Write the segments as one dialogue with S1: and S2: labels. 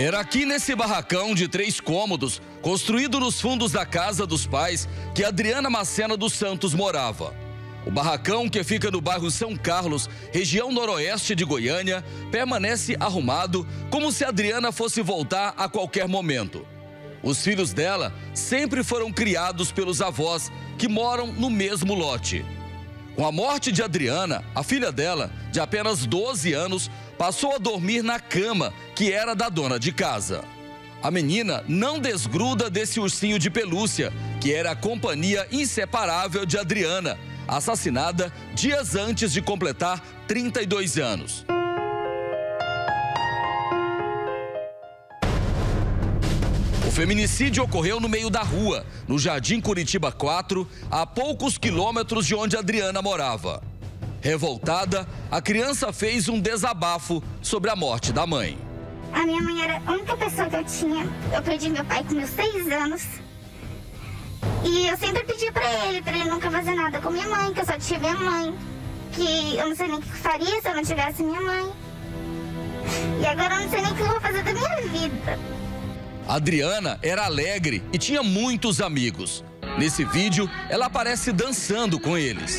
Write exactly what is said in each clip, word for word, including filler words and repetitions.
S1: Era aqui nesse barracão de três cômodos, construído nos fundos da casa dos pais, que Adriana Macena dos Santos morava. O barracão, que fica no bairro São Carlos, região noroeste de Goiânia, permanece arrumado como se Adriana fosse voltar a qualquer momento. Os filhos dela sempre foram criados pelos avós, que moram no mesmo lote. Com a morte de Adriana, a filha dela, de apenas doze anos, passou a dormir na cama que era da dona de casa. A menina não desgruda desse ursinho de pelúcia, que era a companhia inseparável de Adriana, assassinada dias antes de completar trinta e dois anos. O feminicídio ocorreu no meio da rua, no Jardim Curitiba quatro, a poucos quilômetros de onde Adriana morava. Revoltada, a criança fez um desabafo sobre a morte da mãe.
S2: A minha mãe era a única pessoa que eu tinha. Eu perdi meu pai com meus seis anos. E eu sempre pedi pra ele, pra ele nunca fazer nada com minha mãe, que eu só tive a mãe. Que eu não sei nem o que faria se eu não tivesse minha mãe. E agora eu não sei nem o que eu vou fazer da minha vida.
S1: Adriana era alegre e tinha muitos amigos. Nesse vídeo, ela aparece dançando com eles.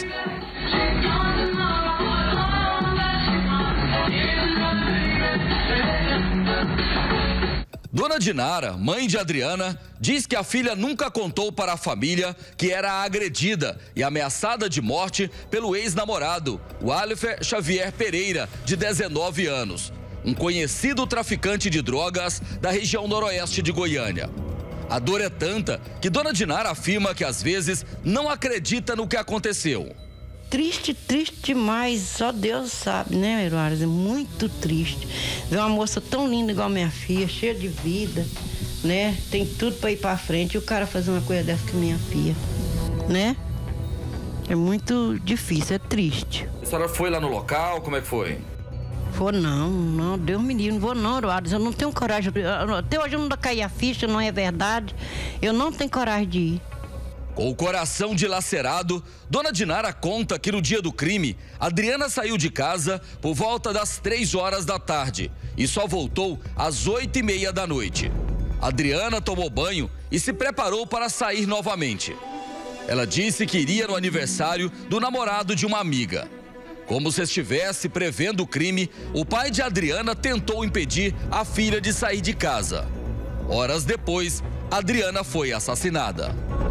S1: Dona Dinara, mãe de Adriana, diz que a filha nunca contou para a família que era agredida e ameaçada de morte pelo ex-namorado, o Alifer Xavier Pereira, de dezenove anos, um conhecido traficante de drogas da região noroeste de Goiânia. A dor é tanta que Dona Dinara afirma que às vezes não acredita no que aconteceu.
S3: Triste, triste demais, só Deus sabe, né, Eduardo? É muito triste. Ver uma moça tão linda igual minha filha, cheia de vida, né? Tem tudo para ir para frente e o cara fazer uma coisa dessa com minha filha, né? É muito difícil, é triste.
S1: A senhora foi lá no local? Como é que foi?
S3: Vou não, não, Deus me livre, não vou não, Eduardo. Eu não tenho coragem, até hoje eu não caí a ficha, não é verdade. Eu não tenho coragem de ir.
S1: Com o coração dilacerado, Dona Dinara conta que no dia do crime, Adriana saiu de casa por volta das três horas da tarde e só voltou às oito e meia da noite. Adriana tomou banho e se preparou para sair novamente. Ela disse que iria no aniversário do namorado de uma amiga. Como se estivesse prevendo o crime, o pai de Adriana tentou impedir a filha de sair de casa. Horas depois, Adriana foi assassinada.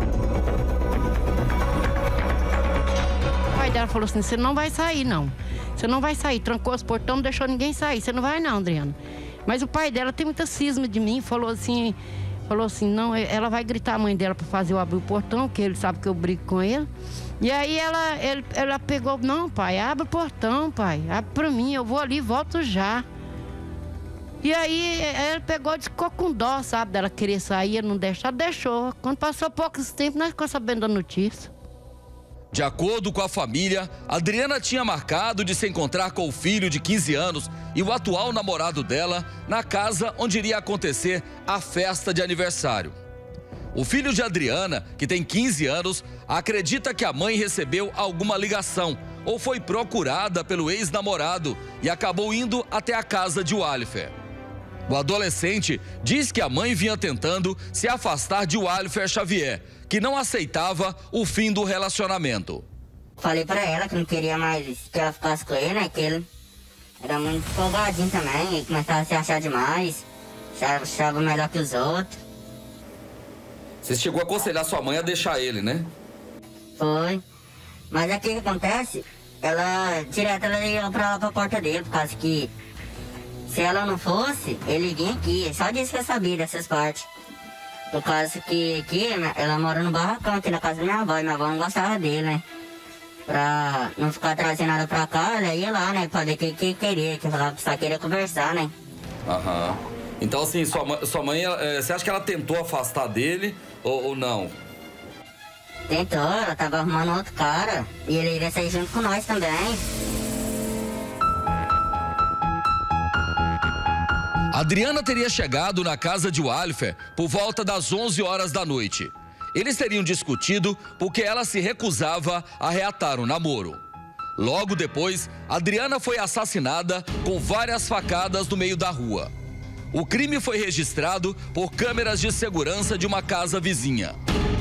S3: O pai dela falou assim, você não vai sair não, você não vai sair, trancou os portões, não deixou ninguém sair, você não vai não, Adriana. Mas o pai dela tem muita cisma de mim, falou assim, falou assim, não, ela vai gritar a mãe dela para fazer eu abrir o portão, que ele sabe que eu brigo com ele. E aí ela, ele, ela pegou, não pai, abre o portão pai, abre para mim, eu vou ali e volto já. E aí ela pegou e ficou com dó, sabe, dela querer sair, não deixar, deixou. Quando passou poucos tempos, nós ficamos sabendo da notícia.
S1: De acordo com a família, Adriana tinha marcado de se encontrar com o filho de quinze anos e o atual namorado dela na casa onde iria acontecer a festa de aniversário. O filho de Adriana, que tem quinze anos, acredita que a mãe recebeu alguma ligação ou foi procurada pelo ex-namorado e acabou indo até a casa de Alifer. O adolescente diz que a mãe vinha tentando se afastar de Alifer Xavier, que não aceitava o fim do relacionamento.
S4: Falei pra ela que não queria mais que ela ficasse com ele, né? Que ele era muito folgadinho também, ele começava a se achar demais, achava melhor que os outros.
S1: Você chegou a aconselhar sua mãe a deixar ele, né?
S4: Foi. Mas aqui o que acontece, ela direto ela ia pra lá pra porta dele, por causa que se ela não fosse, ele vinha aqui, só disse que eu sabia dessas partes. Por causa que aqui, ela mora no barracão, aqui na casa da minha avó, e minha avó não gostava dele, né? Pra não ficar trazendo nada pra cá, ela ia lá, né? Pra ver o que, que queria, que falava que só queria conversar, né?
S1: Aham. Então, assim, sua mãe, sua mãe é, você acha que ela tentou afastar dele ou, ou não?
S4: Tentou, ela tava arrumando outro cara, e ele iria sair junto com nós também.
S1: Adriana teria chegado na casa de Alifer por volta das onze horas da noite. Eles teriam discutido porque ela se recusava a reatar o namoro. Logo depois, Adriana foi assassinada com várias facadas no meio da rua. o crime foi registrado por câmeras de segurança de uma casa vizinha.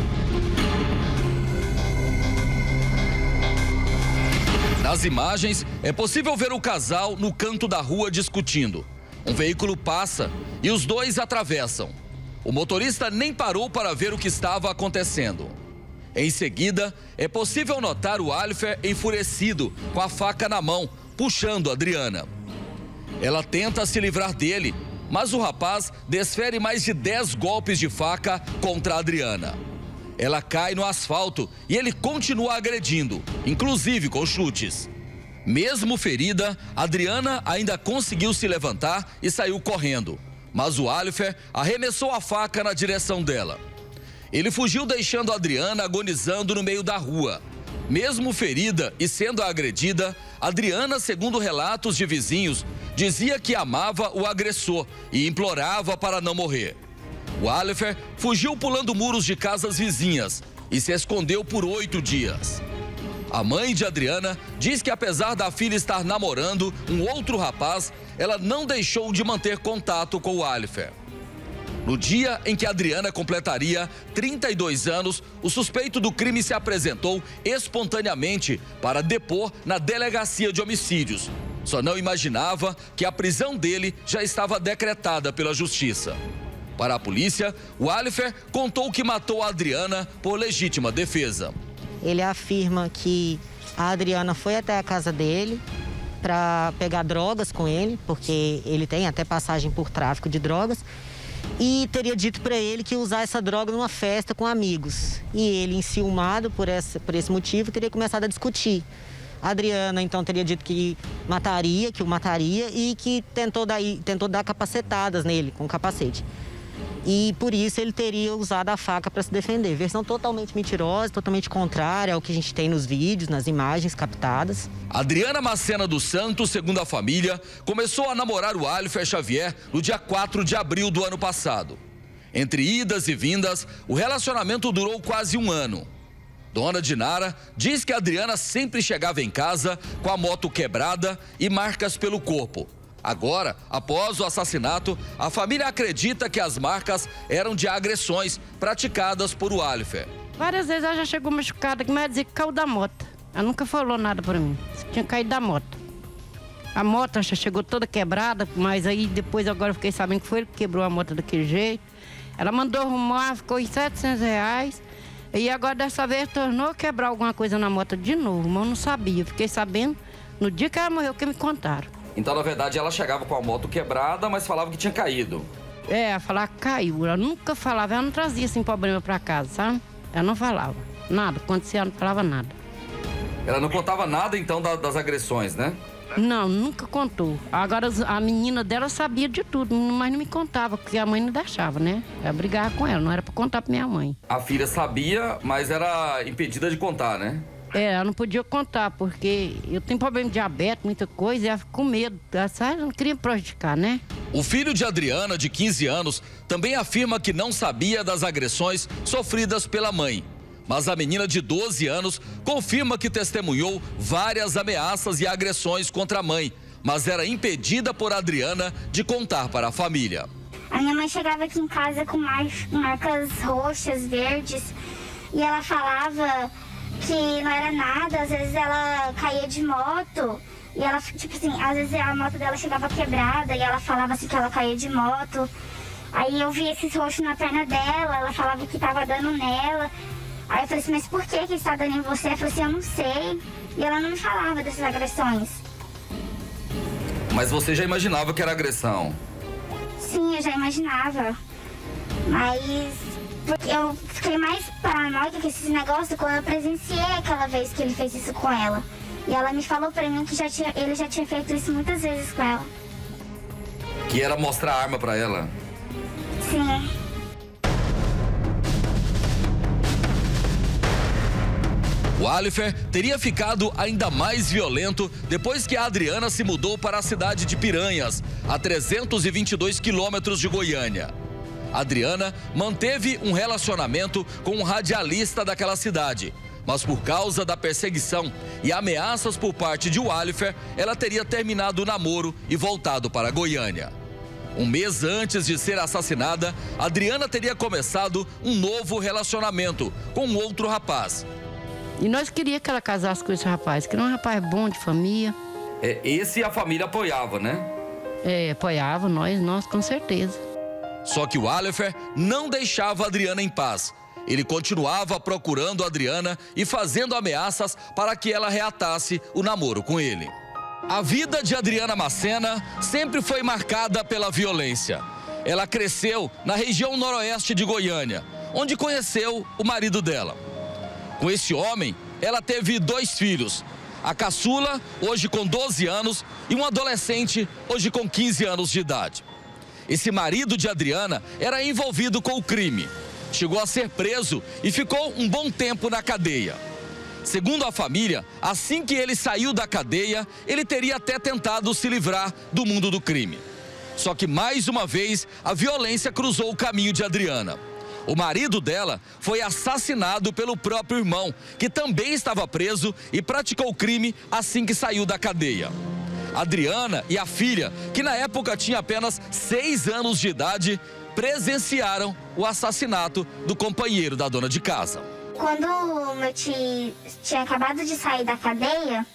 S1: Nas imagens, é possível ver o casal no canto da rua discutindo. Um veículo passa e os dois atravessam. O motorista nem parou para ver o que estava acontecendo. Em seguida, é possível notar o Alifer enfurecido, com a faca na mão, puxando a Adriana. Ela tenta se livrar dele, mas o rapaz desfere mais de dez golpes de faca contra a Adriana. Ela cai no asfalto e ele continua agredindo, inclusive com chutes. Mesmo ferida, Adriana ainda conseguiu se levantar e saiu correndo, mas o Alifer arremessou a faca na direção dela. Ele fugiu deixando a Adriana agonizando no meio da rua. Mesmo ferida e sendo agredida, Adriana, segundo relatos de vizinhos, dizia que amava o agressor e implorava para não morrer. O Alifer fugiu pulando muros de casas vizinhas e se escondeu por oito dias. A mãe de Adriana diz que, apesar da filha estar namorando um outro rapaz, ela não deixou de manter contato com o Alifer. No dia em que Adriana completaria trinta e dois anos, o suspeito do crime se apresentou espontaneamente para depor na delegacia de homicídios. Só não imaginava que a prisão dele já estava decretada pela justiça. Para a polícia, o Alifer contou que matou a Adriana por legítima defesa.
S5: Ele afirma que a Adriana foi até a casa dele para pegar drogas com ele, porque ele tem até passagem por tráfico de drogas, e teria dito para ele que ia usar essa droga numa festa com amigos. E ele, enciumado por esse, por esse motivo, teria começado a discutir. A Adriana, então, teria dito que mataria, que o mataria e que tentou dar, tentou dar capacetadas nele, com capacete. E por isso ele teria usado a faca para se defender. Versão totalmente mentirosa, totalmente contrária ao que a gente tem nos vídeos, nas imagens captadas.
S1: Adriana Macena dos Santos, segundo a família, começou a namorar o Alifer Xavier no dia quatro de abril do ano passado. Entre idas e vindas, o relacionamento durou quase um ano. Dona Dinara diz que a Adriana sempre chegava em casa com a moto quebrada e marcas pelo corpo. Agora, após o assassinato, a família acredita que as marcas eram de agressões praticadas por o Alifer.
S3: Várias vezes ela já chegou machucada, que me ia dizer que caiu da moto. Ela nunca falou nada pra mim, tinha caído da moto. A moto já chegou toda quebrada, mas aí depois agora eu fiquei sabendo que foi ele que quebrou a moto daquele jeito. Ela mandou arrumar, ficou em setecentos reais. E agora dessa vez tornou a quebrar alguma coisa na moto de novo, mas eu não sabia. Eu fiquei sabendo no dia que ela morreu que me contaram.
S1: Então, na verdade, ela chegava com a moto quebrada, mas falava que tinha caído.
S3: É, ela falava que caiu. Ela nunca falava, ela não trazia assim problema pra casa, sabe? Ela não falava nada, acontecia, ela não falava nada.
S1: Ela não contava nada, então, da, das agressões, né?
S3: Não, nunca contou. Agora, a menina dela sabia de tudo, mas não me contava, porque a mãe não deixava, né? Eu brigava com ela, não era pra contar pra minha mãe.
S1: A filha sabia, mas era impedida de contar, né?
S3: É, ela não podia contar, porque eu tenho problema de diabetes, muita coisa, e ela fica com medo. Ela não queria me prejudicar, né?
S1: O filho de Adriana, de quinze anos, também afirma que não sabia das agressões sofridas pela mãe. Mas a menina de doze anos confirma que testemunhou várias ameaças e agressões contra a mãe, mas era impedida por Adriana de contar para a família.
S2: A minha mãe chegava aqui em casa com mar marcas roxas, verdes, e ela falava que não era nada. Às vezes ela caía de moto e ela, tipo assim, às vezes a moto dela chegava quebrada e ela falava assim que ela caía de moto. Aí eu vi esses roxos na perna dela, ela falava que tava dando nela. Aí eu falei assim, mas por que que está dando em você? Ela falou assim, eu não sei. E ela não me falava dessas agressões.
S1: Mas você já imaginava que era agressão?
S2: Sim, eu já imaginava. Mas porque eu fiquei mais paranoica com esses negócios quando eu presenciei aquela vez que ele fez isso com ela. E ela me falou pra mim que já tinha, ele já tinha feito isso muitas vezes com ela.
S1: Que era mostrar a arma pra ela?
S2: Sim.
S1: O Alifer teria ficado ainda mais violento depois que a Adriana se mudou para a cidade de Piranhas, a trezentos e vinte e dois quilômetros de Goiânia. A Adriana manteve um relacionamento com um radialista daquela cidade, mas por causa da perseguição e ameaças por parte de o Alifer, ela teria terminado o namoro e voltado para Goiânia. Um mês antes de ser assassinada, Adriana teria começado um novo relacionamento com um outro rapaz.
S3: E nós queríamos que ela casasse com esse rapaz, que era um rapaz bom, de família.
S1: É, esse a família apoiava, né?
S3: É, apoiava nós, nós com certeza.
S1: Só que o Alifer não deixava a Adriana em paz. Ele continuava procurando a Adriana e fazendo ameaças para que ela reatasse o namoro com ele. A vida de Adriana Macena sempre foi marcada pela violência. Ela cresceu na região noroeste de Goiânia, onde conheceu o marido dela. Com esse homem, ela teve dois filhos. A caçula, hoje com doze anos, e um adolescente, hoje com quinze anos de idade. Esse marido de Adriana era envolvido com o crime. Chegou a ser preso e ficou um bom tempo na cadeia. Segundo a família, assim que ele saiu da cadeia, ele teria até tentado se livrar do mundo do crime. Só que mais uma vez, a violência cruzou o caminho de Adriana. O marido dela foi assassinado pelo próprio irmão, que também estava preso e praticou o crime assim que saiu da cadeia. Adriana e a filha, que na época tinha apenas seis anos de idade, presenciaram o assassinato do companheiro da dona de casa.
S2: Quando o meu tio tinha acabado de sair da cadeia,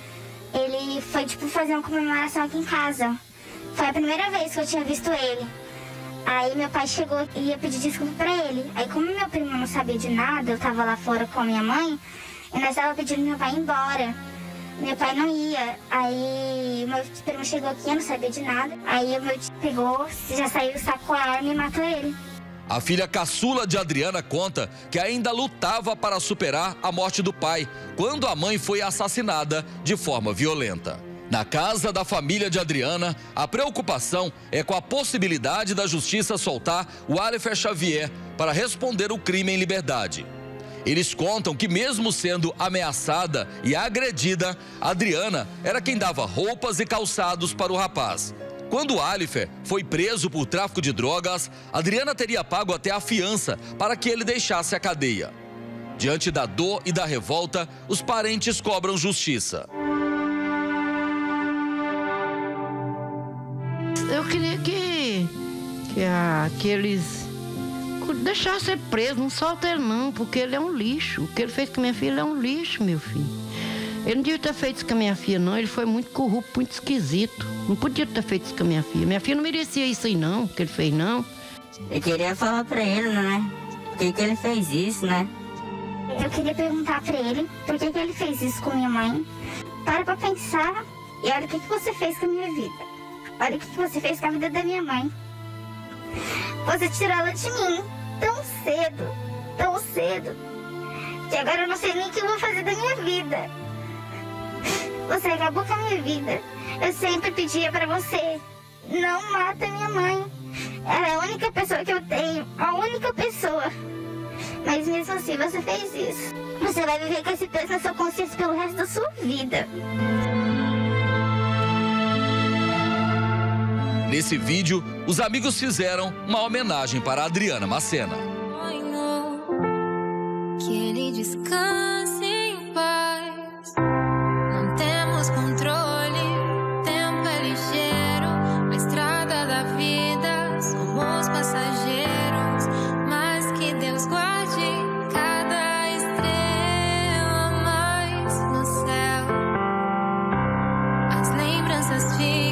S2: ele foi, tipo, fazer uma comemoração aqui em casa. Foi a primeira vez que eu tinha visto ele. Aí meu pai chegou e ia pedir desculpa pra ele. Aí como meu primo não sabia de nada, eu tava lá fora com a minha mãe, e nós tava pedindo meu pai ir embora. Meu pai não ia. Aí meu primo chegou aqui, eu não sabia de nada. Aí o meu tio pegou, já saiu, sacou a arma e matou ele.
S1: A filha caçula de Adriana conta que ainda lutava para superar a morte do pai, quando a mãe foi assassinada de forma violenta. Na casa da família de Adriana, a preocupação é com a possibilidade da justiça soltar o Alifer Xavier para responder o crime em liberdade. Eles contam que mesmo sendo ameaçada e agredida, Adriana era quem dava roupas e calçados para o rapaz. Quando o Alifer foi preso por tráfico de drogas, Adriana teria pago até a fiança para que ele deixasse a cadeia. Diante da dor e da revolta, os parentes cobram justiça.
S3: Eu queria que, que, a, que eles deixassem ele preso, não solta ele não, porque ele é um lixo. O que ele fez com minha filha é um lixo, meu filho. Ele não devia ter feito isso com a minha filha, não. Ele foi muito corrupto, muito esquisito. Não podia ter feito isso com a minha filha. Minha filha não merecia isso aí, não, que ele fez, não.
S4: Eu queria falar pra ele, né? Por que que ele fez isso, né?
S2: Eu queria perguntar pra ele por que que ele fez isso com minha mãe. Para pra pensar e olha o que que você fez com a minha vida. Olha o que que você fez com a vida da minha mãe. Você tirou ela de mim tão cedo, tão cedo, que agora eu não sei nem o que eu vou fazer da minha vida. Você acabou com a minha vida. Eu sempre pedia pra você, não mata minha mãe. Ela é a única pessoa que eu tenho, a única pessoa. Mas mesmo assim você fez isso. Você vai viver com esse peso na sua consciência pelo resto da sua vida.
S1: Nesse vídeo, os amigos fizeram uma homenagem para Adriana Macena.
S6: Que ele descanse em paz. Não temos controle, tempo é ligeiro. Na estrada da vida somos passageiros. Mas que Deus guarde cada estrela mais no céu. As lembranças ficam.